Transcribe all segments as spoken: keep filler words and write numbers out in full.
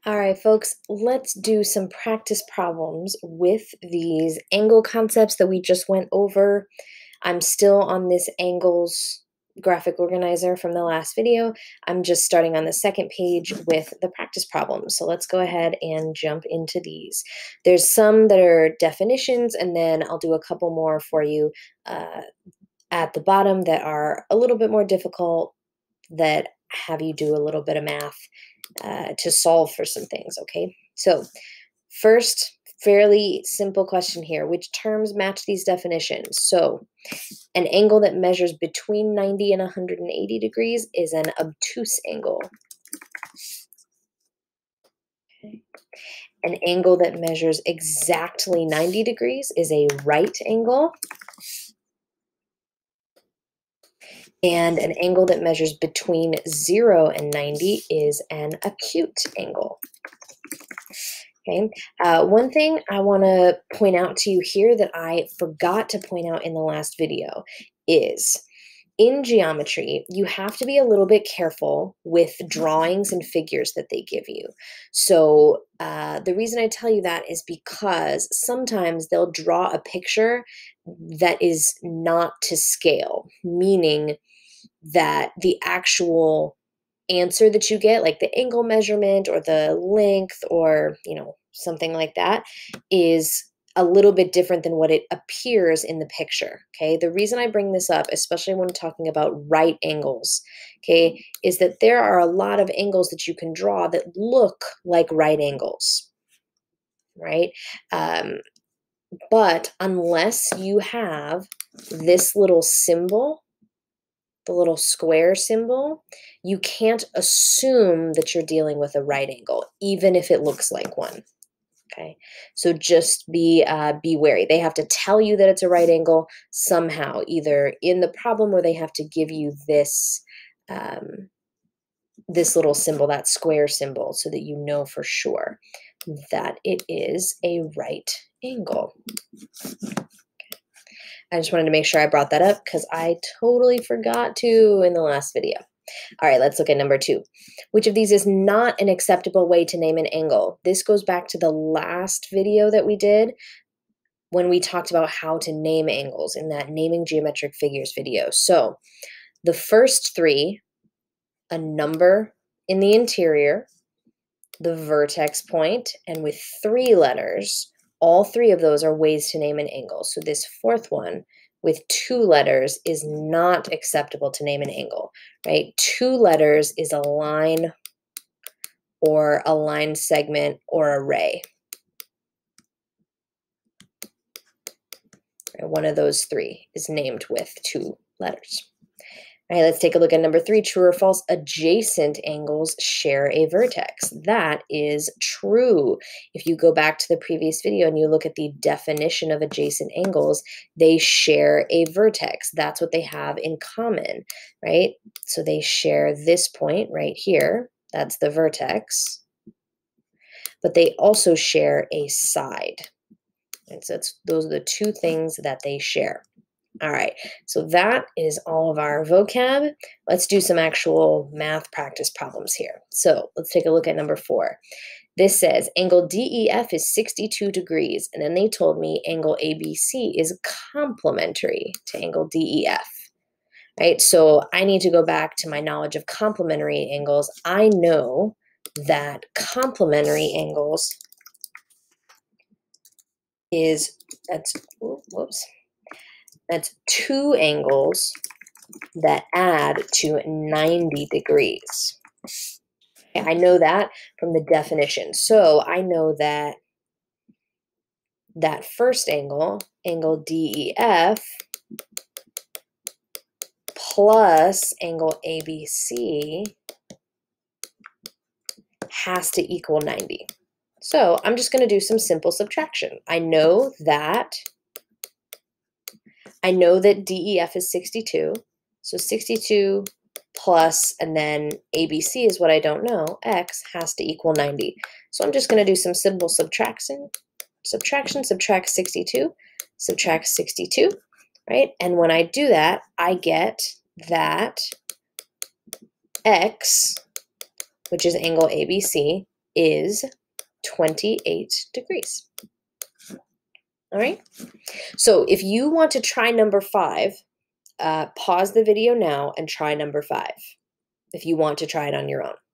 All right, folks, let's do some practice problems with these angle concepts that we just went over. I'm still on this angles graphic organizer from the last video. I'm just starting on the second page with the practice problems. So let's go ahead and jump into these. There's some that are definitions, and then I'll do a couple more for you uh, at the bottom that are a little bit more difficult, that have you do a little bit of math uh, to solve for some things, okay? So first, fairly simple question here. Which terms match these definitions? So an angle that measures between ninety and one hundred eighty degrees is an obtuse angle. Okay. An angle that measures exactly ninety degrees is a right angle. And an angle that measures between zero and ninety is an acute angle. Okay. Uh, one thing I want to point out to you here that I forgot to point out in the last video is in geometry, you have to be a little bit careful with drawings and figures that they give you. So uh, the reason I tell you that is because sometimes they'll draw a picture that is not to scale, meaning that the actual answer that you get, like the angle measurement or the length or, you know, something like that, is a little bit different than what it appears in the picture, okay? The reason I bring this up, especially when talking about right angles, okay, is that there are a lot of angles that you can draw that look like right angles, right? Um, but unless you have this little symbol, the little square symbol, you can't assume that you're dealing with a right angle, even if it looks like one. Okay, so just be uh, be wary. They have to tell you that it's a right angle somehow, either in the problem or they have to give you this um, this little symbol, that square symbol, so that you know for sure that it is a right angle. I just wanted to make sure I brought that up because I totally forgot to in the last video. All right, let's look at number two. Which of these is not an acceptable way to name an angle? This goes back to the last video that we did when we talked about how to name angles in that naming geometric figures video. So the first three, a number in the interior, the vertex point, and with three letters, all three of those are ways to name an angle. So this fourth one with two letters is not acceptable to name an angle, right? Two letters is a line or a line segment or a ray. Right? One of those three is named with two letters. All right, let's take a look at number three. True or false? Adjacent angles share a vertex. That is true. If you go back to the previous video and you look at the definition of adjacent angles, they share a vertex. That's what they have in common, right? So they share this point right here. That's the vertex. But they also share a side. And so it's, those are the two things that they share. All right, so that is all of our vocab. Let's do some actual math practice problems here. So let's take a look at number four. This says angle D E F is sixty-two degrees, and then they told me angle A B C is complementary to angle D E F. Right, so I need to go back to my knowledge of complementary angles. I know that complementary angles is, that's, whoops. That's two angles that add to ninety degrees. I know that from the definition. So I know that that first angle, angle D E F, plus angle A B C has to equal ninety. So I'm just going to do some simple subtraction. I know that I know that D E F is sixty-two, so sixty-two plus, and then A B C is what I don't know, X has to equal ninety. So I'm just going to do some simple subtraction, subtraction, subtract sixty-two, subtract sixty-two, right? And when I do that, I get that X, which is angle A B C, is twenty-eight degrees. All right. So if you want to try number five, uh, pause the video now and try number five if you want to try it on your own.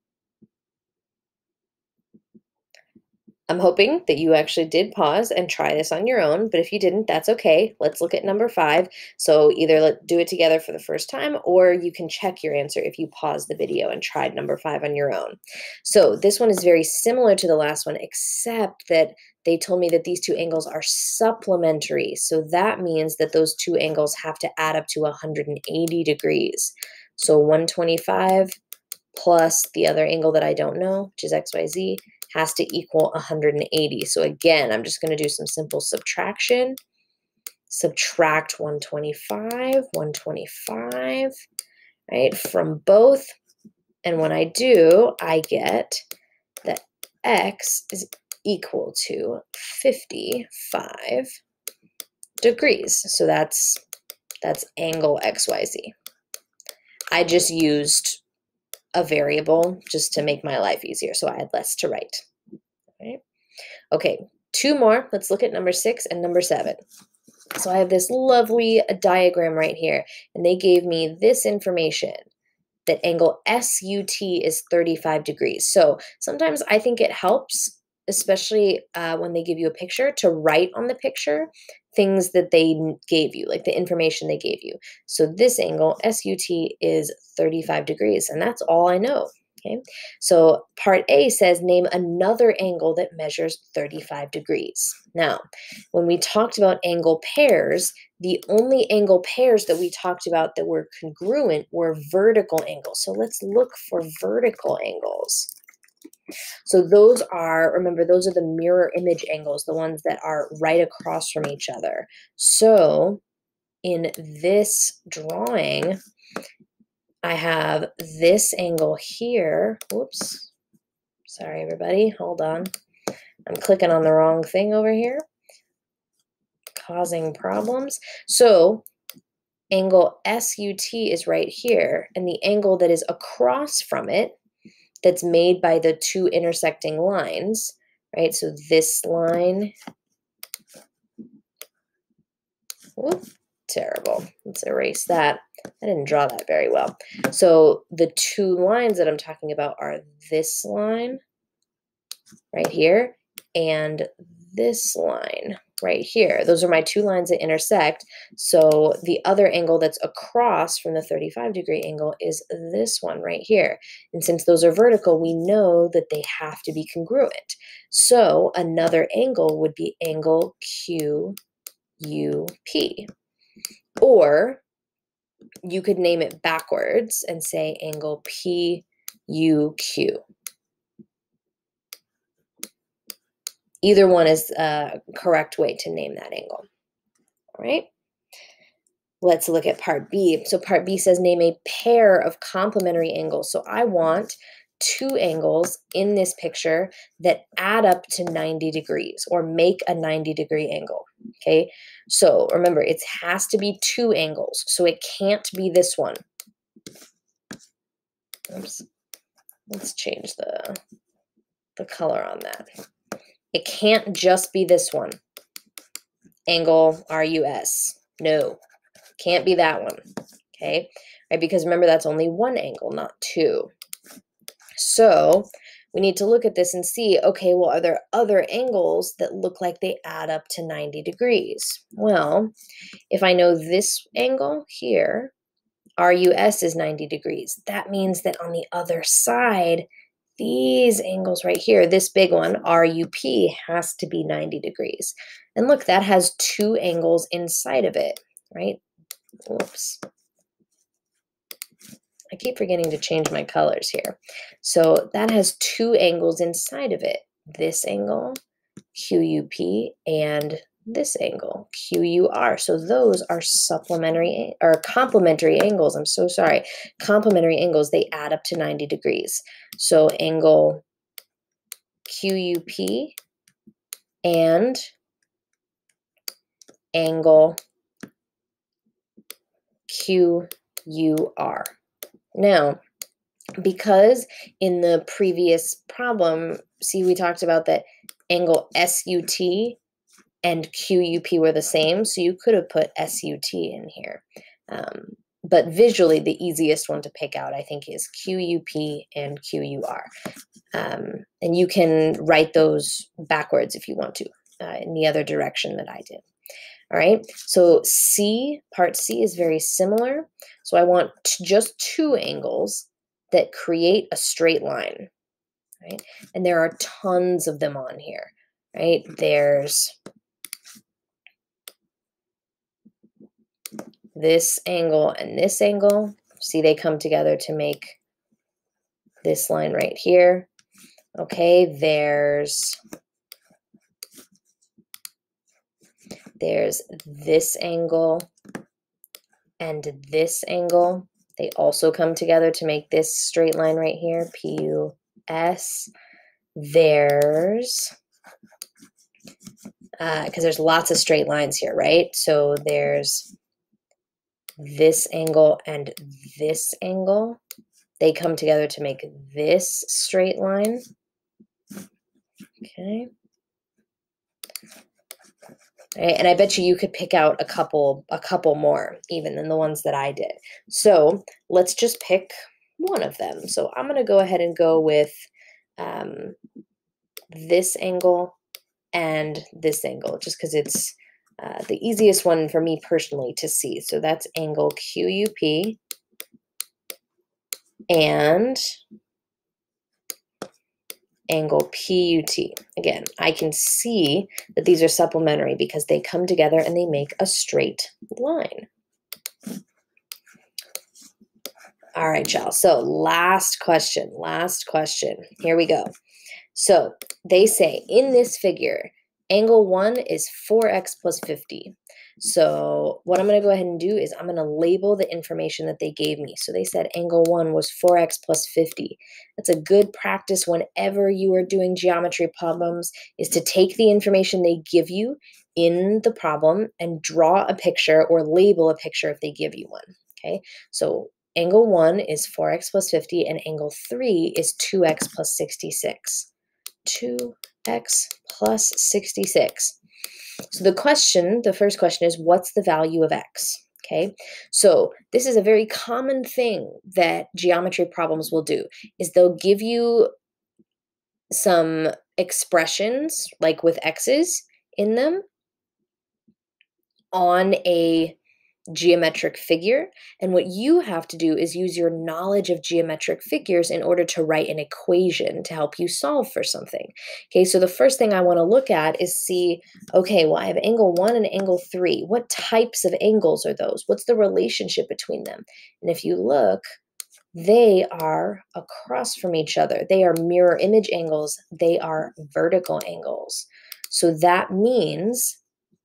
I'm hoping that you actually did pause and try this on your own, but if you didn't, that's okay. Let's look at number five. So either let do it together for the first time, or you can check your answer if you pause the video and tried number five on your own. So this one is very similar to the last one, except that they told me that these two angles are supplementary. So that means that those two angles have to add up to one hundred eighty degrees. So one hundred twenty-five plus the other angle that I don't know, which is X Y Z, has to equal one hundred eighty. So again, I'm just going to do some simple subtraction. Subtract one hundred twenty-five, one hundred twenty-five, right, from both. And when I do, I get that X is equal to fifty-five degrees. So that's, that's angle X Y Z. I just used a variable just to make my life easier, so I had less to write. Right? Okay, two more. Let's look at number six and number seven. So I have this lovely diagram right here, and they gave me this information, that angle S U T is thirty-five degrees. So sometimes I think it helps, especially uh, when they give you a picture, to write on the picture things that they gave you, like the information they gave you. So this angle, S U T, is thirty-five degrees, and that's all I know. Okay, so part A says name another angle that measures thirty-five degrees. Now, when we talked about angle pairs, the only angle pairs that we talked about that were congruent were vertical angles. So let's look for vertical angles. So those are, remember, those are the mirror image angles, the ones that are right across from each other. So in this drawing, I have this angle here. Oops. Sorry, everybody. Hold on. I'm clicking on the wrong thing over here, causing problems. So angle S U T is right here, and the angle that is across from it, that's made by the two intersecting lines, right? So this line, whoop, terrible. Let's erase that. I didn't draw that very well. So the two lines that I'm talking about are this line right here and this line right here. Those are my two lines that intersect. So the other angle that's across from the thirty-five degree angle is this one right here. And since those are vertical, we know that they have to be congruent. So another angle would be angle Q U P. Or you could name it backwards and say angle P U Q. Either one is a correct way to name that angle. All right. Let's look at part B. So part B says name a pair of complementary angles. So I want two angles in this picture that add up to ninety degrees or make a ninety degree angle. Okay. So remember, it has to be two angles. So it can't be this one. Oops. Let's change the, the color on that. It can't just be this one. Angle R U S. No, can't be that one. Okay, right? Because remember, that's only one angle, not two. So we need to look at this and see, okay, well, are there other angles that look like they add up to ninety degrees? Well, if I know this angle here, R U S is ninety degrees. That means that on the other side, these angles right here, this big one, R U P, has to be ninety degrees. And look, that has two angles inside of it, right? Whoops. I keep forgetting to change my colors here. So that has two angles inside of it. This angle, Q U P, and this angle, Q U R. So those are supplementary or complementary angles. I'm so sorry. Complementary angles, they add up to ninety degrees. So angle Q U P and angle Q U R. Now, because in the previous problem, see, we talked about that angle S U T and Q U P were the same, so you could have put S U T in here. Um, but visually, the easiest one to pick out, I think, is Q U P and Q U R. Um, and you can write those backwards if you want to, uh, in the other direction that I did. All right, so C, part C is very similar. So I want t- just two angles that create a straight line, right? And there are tons of them on here, right? There's this angle and this angle. See, they come together to make this line right here. Okay, there's there's this angle and this angle. They also come together to make this straight line right here, P U S. There's, because uh, there's lots of straight lines here, right? So there's this angle and this angle. They come together to make this straight line. Okay. Right, and I bet you you could pick out a couple, a couple more even than the ones that I did. So let's just pick one of them. So I'm going to go ahead and go with um, this angle and this angle, just because it's uh, the easiest one for me personally to see. So that's angle Q U P and angle P U T. Again, I can see that these are supplementary because they come together and they make a straight line. All right, y'all. So last question, last question. Here we go. So they say in this figure, angle one is four x plus fifty. So what I'm going to go ahead and do is I'm going to label the information that they gave me. So they said angle one was four x plus fifty. That's a good practice whenever you are doing geometry problems, is to take the information they give you in the problem and draw a picture or label a picture if they give you one. Okay, so angle one is four x plus fifty and angle three is two x plus sixty-six. two x plus sixty-six. So the question, the first question is, what's the value of x? Okay, so this is a very common thing that geometry problems will do, is they'll give you some expressions, like with x's in them, on a geometric figure, and what you have to do is use your knowledge of geometric figures in order to write an equation to help you solve for something. Okay, so the first thing I want to look at is see, okay, well, I have angle one and angle three. What types of angles are those? What's the relationship between them? And if you look, they are across from each other. They are mirror image angles. They are vertical angles. So that means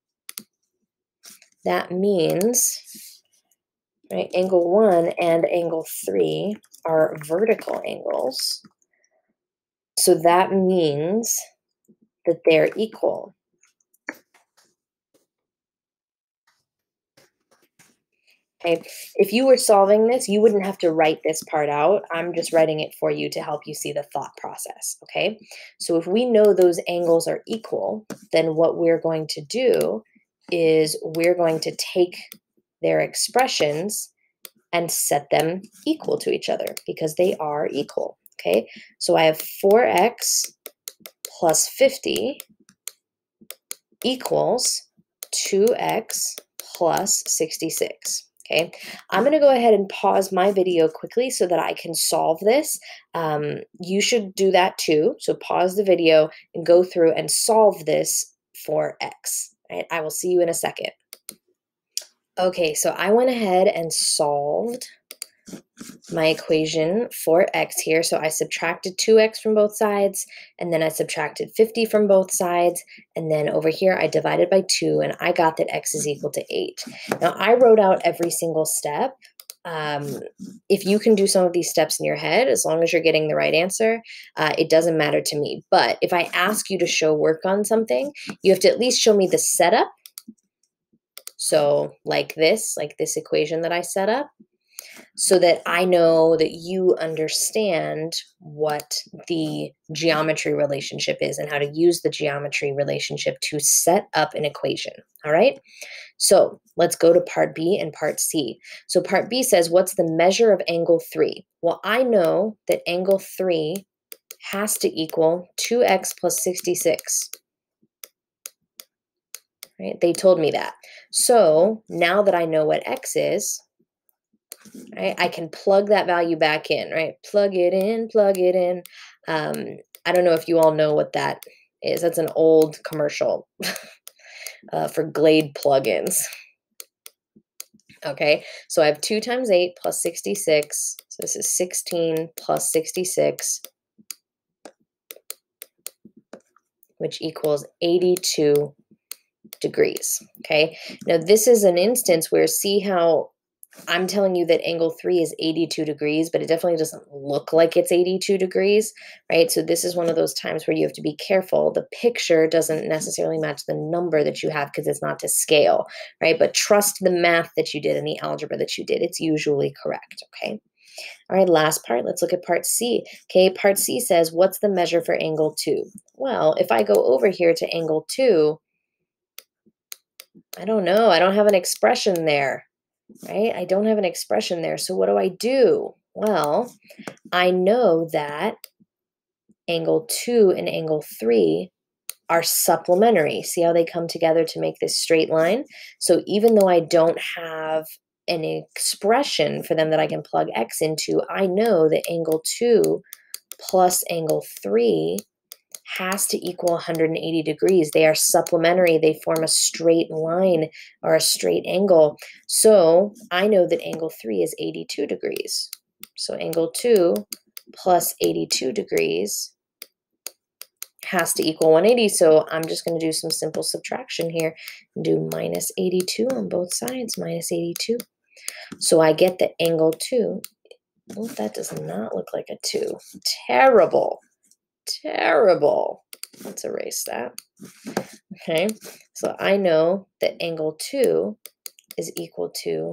That means, right, angle one and angle three are vertical angles. So that means that they're equal. Okay, if you were solving this, you wouldn't have to write this part out. I'm just writing it for you to help you see the thought process, okay? So if we know those angles are equal, then what we're going to do is we're going to take their expressions and set them equal to each other because they are equal, okay? So I have four x plus fifty equals two x plus sixty-six, okay? I'm gonna go ahead and pause my video quickly so that I can solve this. Um, you should do that too. So pause the video and go through and solve this for x, right? I will see you in a second. Okay, so I went ahead and solved my equation for x here. So I subtracted two x from both sides, and then I subtracted fifty from both sides, and then over here I divided by two, and I got that x is equal to eight. Now I wrote out every single step. Um, if you can do some of these steps in your head, as long as you're getting the right answer, uh, it doesn't matter to me. But if I ask you to show work on something, you have to at least show me the setup. So like this, like this equation that I set up. so that I know that you understand what the geometry relationship is and how to use the geometry relationship to set up an equation. All right. So let's go to part B and part C. So part B says, what's the measure of angle three? Well, I know that angle three has to equal two x plus sixty-six. Right? They told me that. So now that I know what x is, right, I can plug that value back in, right? Plug it in, plug it in. Um, I don't know if you all know what that is. That's an old commercial uh, for Glade plugins. Okay, so I have two times eight plus sixty-six. So this is sixteen plus sixty-six, which equals eighty-two degrees. Okay, now this is an instance where, see how I'm telling you that angle three is eighty-two degrees, but it definitely doesn't look like it's eighty-two degrees, right? So this is one of those times where you have to be careful. The picture doesn't necessarily match the number that you have because it's not to scale, right? But trust the math that you did and the algebra that you did. It's usually correct, okay? All right, last part. Let's look at part C. Okay, part C says, what's the measure for angle two? Well, if I go over here to angle two, I don't know. I don't have an expression there. Right? I don't have an expression there. So what do I do? Well, I know that angle two and angle three are supplementary. See how they come together to make this straight line? So even though I don't have an expression for them that I can plug x into, I know that angle two plus angle three has to equal one hundred eighty degrees. They are supplementary. They form a straight line or a straight angle. So I know that angle three is eighty-two degrees. So angle two plus eighty-two degrees has to equal one hundred eighty. So I'm just going to do some simple subtraction here and do minus eighty-two on both sides, minus eighty-two. So I get that angle two, well, that does not look like a two. Terrible. Terrible. Let's erase that. Okay, so I know that angle two is equal to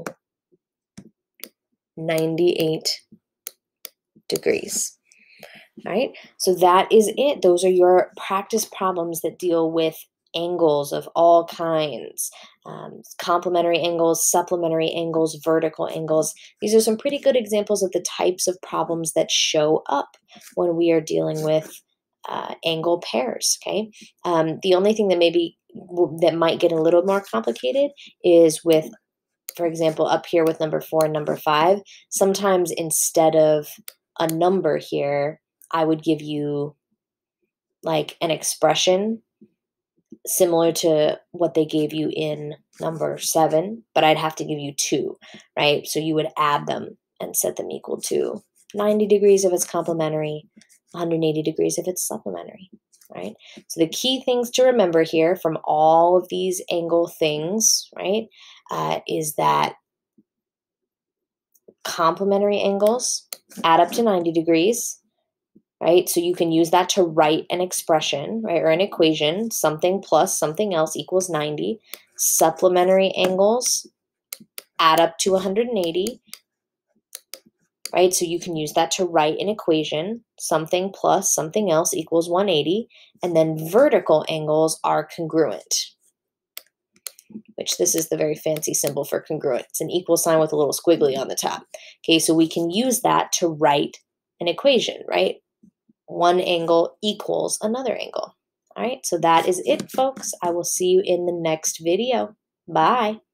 ninety-eight degrees. All right, so that is it. Those are your practice problems that deal with angles of all kinds, um, complementary angles, supplementary angles, vertical angles. These are some pretty good examples of the types of problems that show up when we are dealing with uh, angle pairs, okay? Um, the only thing that maybe that might get a little more complicated is with, for example, up here with number four and number five, sometimes instead of a number here, I would give you like an expression similar to what they gave you in number seven, but I'd have to give you two, right? So you would add them and set them equal to ninety degrees if it's complementary, one hundred eighty degrees if it's supplementary, right? So the key things to remember here from all of these angle things, right, uh, is that complementary angles add up to ninety degrees, right? So you can use that to write an expression, right, or an equation, something plus something else equals ninety. Supplementary angles add up to one hundred eighty, right? So you can use that to write an equation, something plus something else equals one hundred eighty, and then vertical angles are congruent, which this is the very fancy symbol for congruent. It's an equal sign with a little squiggly on the top. Okay, so we can use that to write an equation, right? One angle equals another angle. All right, so that is it, folks. I will see you in the next video. Bye.